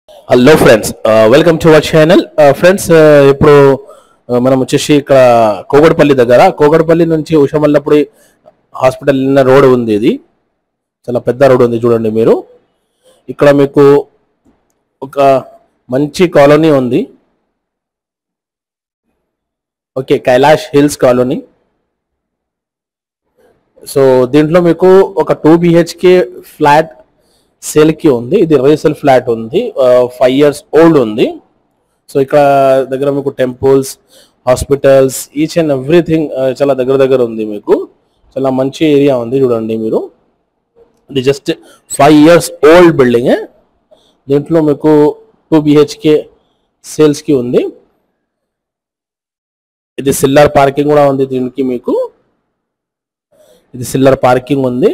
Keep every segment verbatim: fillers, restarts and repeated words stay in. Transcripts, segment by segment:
Hello friends, welcome to our channel. Friends, ఇప్పుడు uh, మనం వచ్చేసి ఇక్కడ కోగడపల్లి దగ్గర కోగడపల్లి నుంచి ఉషమల్లపుడి హాస్పిటల్ నిన్న రోడ్ ఉంది. ఇది చాలా పెద్ద రోడ్ ఉంది, చూడండి మీరు. ఇక్కడ మీకు ఒక మంచి కాలనీ ఉంది. Okay, Kailash hills colony. So దీంట్లో మీకు ఒక టూ బిహెచ్కే ఫ్లాట్ సేల్కి ఉంది. ఇది రీసేల్ ఫ్లాట్ ఉంది, ఫైవ్ ఇయర్స్ ఓల్డ్ ఉంది. సో ఇక్కడ దగ్గర మీకు temples, hospitals, each and everything చాలా దగ్గర దగ్గర ఉంది. మీకు చాలా మంచి ఏరియా ఉంది, చూడండి మీరు. ఇది just five years old building. దీంట్లో మీకు టూ బిహెచ్కే సేల్స్కి ఉంది. ఇది సిల్లర్ పార్కింగ్ కూడా ఉంది దీనికి. మీకు ఇది సిల్లర్ పార్కింగ్ ఉంది.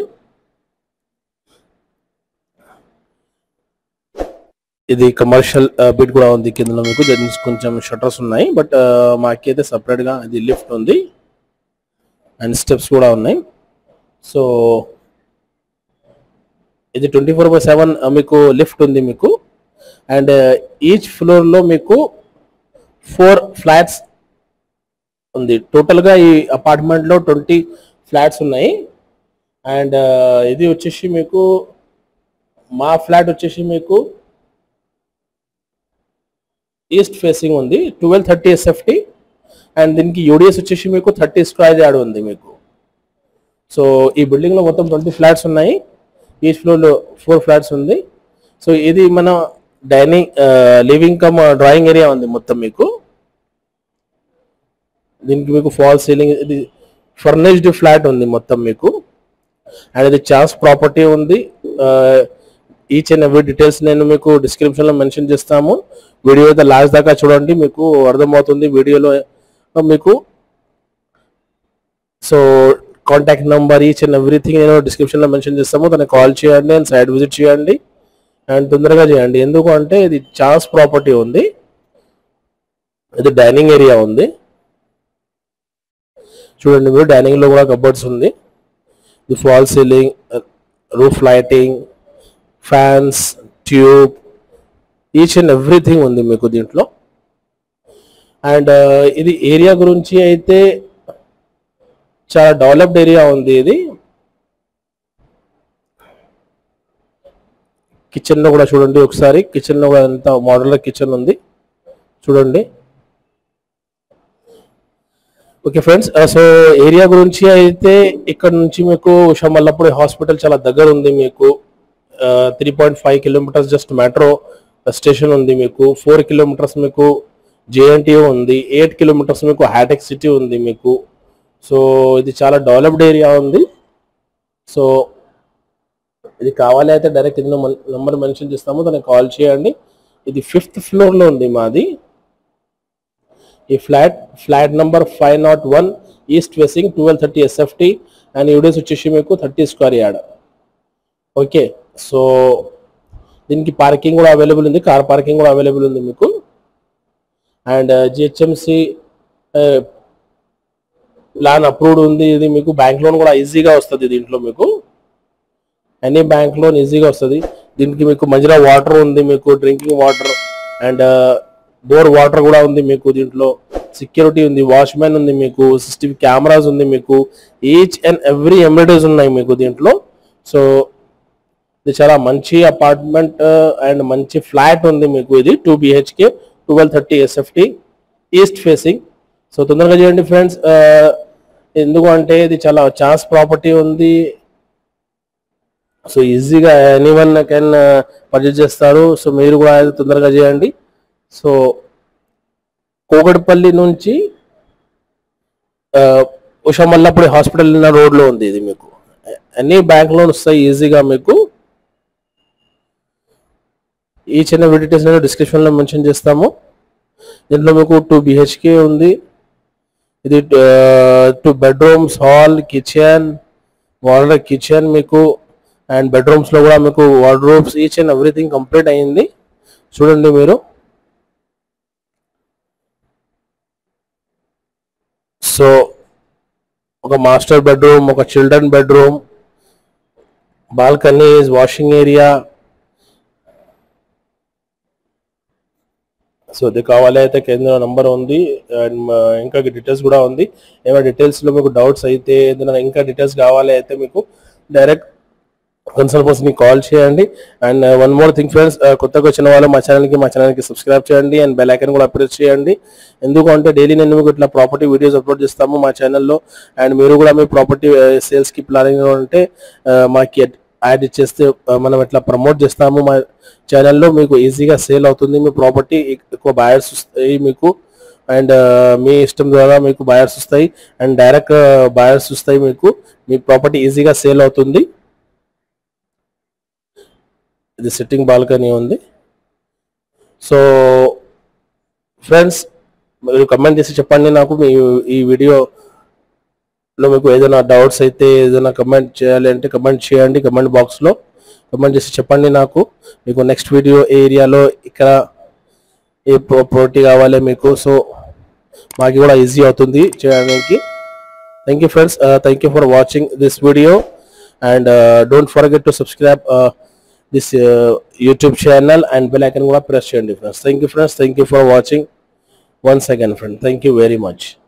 ఇది కమర్షియల్ బిట్ కూడా ఉంది కిందలో. మీకు కొంచెం షట్టర్స్ ఉన్నాయి, బట్ మాకైతే సపరేట్గా ఇది లిఫ్ట్ ఉంది అండ్ స్టెప్స్ కూడా ఉన్నాయి. సో ఇది ట్వంటీ ఫోర్ బై సెవెన్ మీకు లిఫ్ట్ ఉంది మీకు. అండ్ ఈచ్ ఫ్లోర్లో మీకు ఫోర్ ఫ్లాట్స్ ఉంది. టోటల్గా ఈ అపార్ట్మెంట్లో ట్వంటీ ఫ్లాట్స్ ఉన్నాయి. అండ్ ఇది వచ్చేసి మీకు మా ఫ్లాట్ వచ్చేసి మీకు ఈస్ట్ ఫేసింగ్ ఉంది, ట్వెల్వ్ థర్టీ ఎస్ఎఫ్టీ. అండ్ దీనికి యూడిఎస్ వచ్చేసి మీకు థర్టీ స్క్వేర్ యార్డ్ ఉంది మీకు. సో ఈ బిల్డింగ్లో మొత్తం ట్వంటీ ఫ్లాట్స్ ఉన్నాయి. ఈచ్ ఫ్లోర్లో ఫోర్ ఫ్లాట్స్ ఉంది. సో ఇది మన dining, living cum drawing area ఉంది మొత్తం మీకు. దీనికి మీకు ఫాల్ సీలింగ్, ఇది ఫర్నిష్డ్ ఫ్లాట్ ఉంది మొత్తం మీకు. అండ్ ఇది చాన్స్ ప్రాపర్టీ ఉంది. ఈచ్ అండ్ ఎవ్రీ డీటెయిల్స్ నేను మీకు డిస్క్రిప్షన్లో మెన్షన్ చేస్తాము. వీడియో అయితే లాస్ట్ దాకా చూడండి, మీకు అర్థమవుతుంది వీడియోలో మీకు. So contact number, each and everything నేను డిస్క్రిప్షన్లో మెన్షన్ చేస్తాము. దాన్ని కాల్ చేయండి అండ్ సైట్ విజిట్ చేయండి అండ్ తొందరగా చేయండి. ఎందుకు అంటే ఇది చాన్స్ ప్రాపర్టీ ఉంది. ఇది డైనింగ్ ఏరియా ఉంది, చూడండి మీరు. డైనింగ్లో కూడా కబోర్డ్స్ ఉంది. ఇది false ceiling, roof lighting, fans, tube, each and everything ఉంది మీకు దీంట్లో. అండ్ ఇది ఏరియా గురించి అయితే చాలా డెవలప్డ్ ఏరియా ఉంది ఇది. కిచెన్లో కూడా చూడండి ఒకసారి. కిచెన్లో కూడా ఎంత మోడల్ కిచెన్ ఉంది, చూడండి. ఓకే ఫ్రెండ్స్, సో ఏరియా గురించి అయితే ఇక్కడ నుంచి మీకు ఉషమల్లపుడి హాస్పిటల్ చాలా దగ్గర ఉంది మీకు. Three point five kilometers just metro station ఉంది మీకు. ఫోర్ కిలోమీటర్స్ మీకు జేఎన్టీయూ ఉంది. ఎయిట్ కిలోమీటర్స్ మీకు హైటెక్ సిటీ ఉంది మీకు. సో ఇది చాలా డెవలప్డ్ ఏరియా ఉంది. సో ఇది కావాలి అయితే డైరెక్ట్ ఇందులో నెంబర్ మెన్షన్ చేస్తాము, దానికి కాల్ చేయండి. ఇది ఫిఫ్త్ ఫ్లోర్లో ఉంది మాది ఈ flat. Flat number five not one, east facing, twelve thirty SFT. And UDS వచ్చేసి మీకు thirty square yard. Okay, so దీనికి పార్కింగ్ కూడా అవైలబుల్ ఉంది, కార్ పార్కింగ్ కూడా అవైలబుల్ ఉంది మీకు. అండ్ జిహెచ్ఎంసి ప్లాన్ అప్రూవ్డ్ ఉంది. ఇది మీకు బ్యాంక్ లోన్ కూడా ఈజీగా వస్తుంది దీంట్లో మీకు. ఎనీ బ్యాంక్ లోన్ ఈజీగా వస్తుంది. దీనికి మీకు మంచిగా వాటర్ ఉంది మీకు, drinking water. And bore water కూడా ఉంది మీకు దీంట్లో. సెక్యూరిటీ ఉంది, వాచ్మెన్ ఉంది మీకు, సిసిటీవీ కెమెరాస్ ఉంది మీకు. ఈచ్ అండ్ ఎవ్రీ ఎమ్యూనిటీస్ ఉన్నాయి మీకు దీంట్లో. సో ఇది చాలా మంచి అపార్ట్మెంట్ అండ్ మంచి ఫ్లాట్ ఉంది మీకు. ఇది two BHK, twelve thirty SFT, east facing. So తొందరగా చేయండి ఫ్రెండ్స్, ఎందుకు అంటే ఇది చాలా ఛాన్స్ ప్రాపర్టీ ఉంది. సో ఈజీగా ఎనీ వన్ కెన్ పర్చేజ్ చేస్తారు. సో మీరు కూడా తొందరగా చేయండి. సో కోగడపల్లి నుంచి ఉషమల్లపుడి హాస్పిటల్ ఉన్న రోడ్లో ఉంది ఇది మీకు. అన్ని బ్యాంక్ లోన్ వస్తాయి ఈజీగా మీకు. ఈ చిన్న డీటెయిల్స్ నేను డిస్క్రిప్షన్లో మెన్షన్ చేస్తాము. దీంట్లో మీకు టూ బిహెచ్కే ఉంది. ఇది two bedrooms, hall, kitchen, model kitchen మీకు. అండ్ బెడ్రూమ్స్లో కూడా మీకు wardrobes, each and everything complete అయ్యింది, చూడండి మీరు. సో ఒక మాస్టర్ బెడ్రూమ్, ఒక children bedroom, balconies, washing area, so ఇది కావాలి అయితే కింద నంబర్ ఉంది అండ్ ఇంకా డీటెయిల్స్ కూడా ఉంది. ఏమైనా డీటెయిల్స్లో మీకు డౌట్స్ అయితే ఏదైనా ఇంకా డీటెయిల్స్ కావాలి అయితే మీకు డైరెక్ట్ కన్సల్ట్ పర్సన్కి కాల్ చేయండి. And one more thing friends, కొత్తగా వచ్చిన వాళ్ళు మా ఛానల్కి మా ఛానల్కి సబ్స్క్రైబ్ చేయండి అండ్ బెల్ ఐకాన్ కూడా ప్రెస్ చేయండి. ఎందుకంటే డైలీ నేను మీకు ఇట్లా ప్రాపర్టీ వీడియోస్ అప్లోడ్ చేస్తాము మా ఛానల్లో. అండ్ మీరు కూడా మీ ప్రాపర్టీ సేల్స్కి ప్లానింగ్ ఉంటే మాకు యాడ్ ఇచ్చేస్తే మనం ఇట్లా ప్రమోట్ చేస్తాము మా ఛానల్లో. మీకు ఈజీగా సేల్ అవుతుంది మీ ప్రాపర్టీ, ఎక్కువ బయర్స్ వస్తాయి మీకు. అండ్ మీ ఇష్టం ద్వారా మీకు బయర్స్ వస్తాయి అండ్ డైరెక్ట్ బయర్స్ వస్తాయి మీకు. మీ ప్రాపర్టీ ఈజీగా సేల్ అవుతుంది. ఇది సిట్టింగ్ బాల్కనీ ఉంది. సో ఫ్రెండ్స్, మీరు కమెంట్ చేసి చెప్పండి నాకు మీ ఈ వీడియోలో మీకు ఏదైనా డౌట్స్ అయితే ఏదైనా కమెంట్ చేయాలి అంటే కమెంట్ చేయండి. కమెంట్ బాక్స్లో కమెంట్ చేసి చెప్పండి నాకు మీకు నెక్స్ట్ వీడియో ఏరియాలో ఇక్కడ ఏ ప్రాపర్టీ కావాలి మీకు. సో మాకు కూడా ఈజీ అవుతుంది చేయడానికి. Thank you friends, thank you for watching this video and don't forget to subscribe this uh, YouTube channel and bell icon kuda press cheyandi friends. Thank you friends, thank you for watching once again friend. Thank you very much.